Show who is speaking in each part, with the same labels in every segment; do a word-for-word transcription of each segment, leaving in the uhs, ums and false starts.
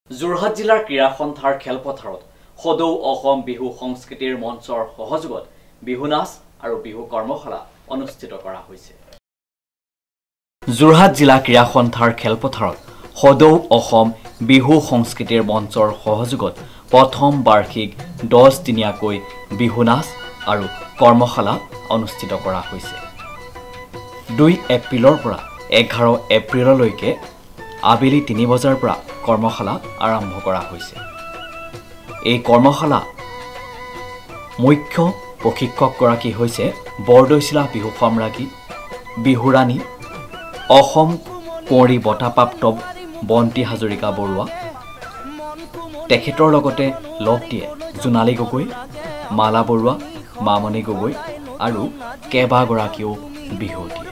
Speaker 1: যোৰহাট জিলাৰ ক্ৰীড়া সন্থাৰ খেলপথাৰত সদৌ অসম বিহু সংস্কৃতিৰ মঞ্চৰ সহযোগত বিহু নাচ আৰু বিহু কৰ্মশালা অনুষ্ঠিত কৰা হৈছে। যোৰহাট জিলা ক্ৰীড়া সন্থাৰ খেলপথাৰত সদৌ অসম বিহু সংস্কৃতিৰ মঞ্চৰ সহযোগত প্ৰথম বাৰ্ষিক দহ দিনীয়াকৈ বিহু নাচ আৰু কৰ্মশালা অনুষ্ঠিত কৰা হৈছে। দুই এপ্ৰিলৰ পৰা এঘাৰ এপ্ৰিললৈকে আবেলি তিনি বজাৰ পৰা কৰ্মশালা আৰম্ভ কৰা হৈছে। এই কৰ্মশালা মুখ্য প্ৰশিক্ষকগৰাকী হৈছে বৰদৈচিলা বিহু সম্ৰাজ্ঞী বিহুৰাণী অসম কুঁৱৰী বঁটাপ্ৰাপ্ত বন্তি হাজৰিকা বৰুৱা। তেখেতৰ লগতে লগ দিয়ে জোনালী গগৈ, মালা বৰুৱা, মামণি গগৈ আৰু কেইবাগৰাকীও বিহুৱতীয়ে।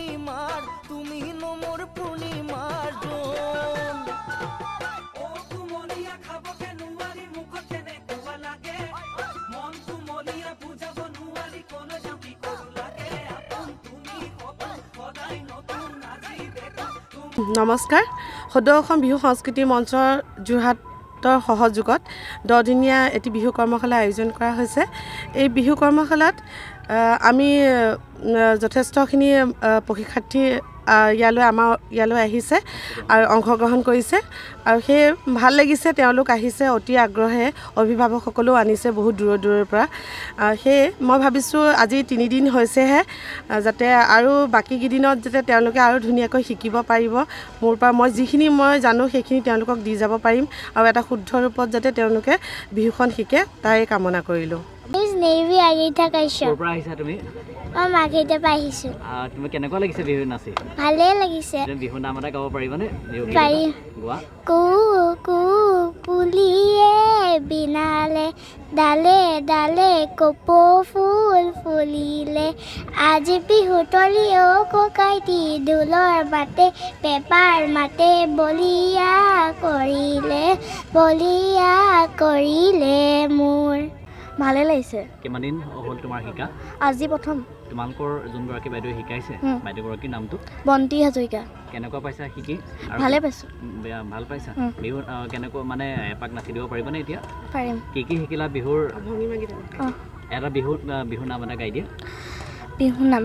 Speaker 2: নমস্কাৰ। সদৌ অসম বিহু সংস্কৃতি মঞ্চৰ যোৰহাটৰ সহযোগত দহদিনীয়া এটি বিহু কৰ্মশালা আয়োজন কৰা হৈছে। এই বিহু কৰ্মশালাত আমি যথেষ্টখিনি প্ৰশিক্ষাৰ্থী ইয়ালৈ আমাৰ ইয়ালৈ আহিছে আৰু অংশগ্ৰহণ কৰিছে আৰু সেই ভাল লাগিছে। তেওঁলোক আহিছে অতি আগ্ৰহে, অভিভাৱকসকলেও আনিছে বহুত দূৰৰ দূৰৰ পৰা। সেয়ে মই ভাবিছোঁ আজি তিনিদিন হৈছেহে, যাতে আৰু বাকীকেইদিনত যাতে তেওঁলোকে আৰু ধুনীয়াকৈ শিকিব পাৰিব। মোৰ পৰা মই যিখিনি মই জানো সেইখিনি তেওঁলোকক দি যাব পাৰিম আৰু এটা শুদ্ধ ৰূপত যাতে তেওঁলোকে বিহুখন শিকে তাই কামনা কৰিলোঁ।
Speaker 3: নেভি আগিতা কাইছো।
Speaker 1: ক'ৰ পৰা আহিছা তুমি?
Speaker 3: মই মাঘিতে পাইছো।
Speaker 1: তুমি কেনেকুৱা লাগিছে বিহু নাচি?
Speaker 3: ভালে লাগিছে।
Speaker 1: তুমি বিহু নাম এটা গাব পাৰিবানে?
Speaker 3: পাৰি।
Speaker 1: গোৱা।
Speaker 3: কু কু পুলিয়ে বিনালে ডালে ডালে কপৌ ফুল ফুলিলে আজি বিহু তলি অ ককাইটি ঢোলৰ মাতে পেপাৰ মাতে বলিয়া কৰিলে বলিয়া কৰিলে মোৰ। ভালে লাগিছে।
Speaker 1: কিমান দিন হ'ল তোমাৰ শিকা?
Speaker 3: আজি প্ৰথম।
Speaker 1: তোমালোকৰ যোনগৰাকী বাইদেৱে শিকাইছে বাইদেউগৰাকীৰ নামটো?
Speaker 3: বন্তি হাজৰিকা।
Speaker 1: কেনেকুৱা পাইছা শিকি?
Speaker 3: ভালে পাইছোঁ।
Speaker 1: ভাল পাইছা? বিহু কেনেকুৱা মানে এপাক নাচি দিব পাৰিবানে এতিয়া?
Speaker 3: পাৰিম।
Speaker 1: কি কি শিকিলা বিহুৰ? এটা বিহু বিহু নাম এটা গাই দিয়া।
Speaker 3: বিহু নাম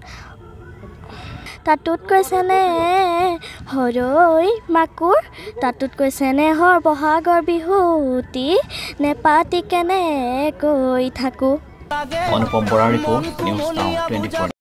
Speaker 3: তাতোত কৈছেনে হৰৈ মাকুৰ, তাতোত কৈছেনে হৰ বহাগৰ বিহুটি নেপাতি কেনে কৈ থাকোঁ।
Speaker 1: অনুপম বৰাৰ report, news now twenty four.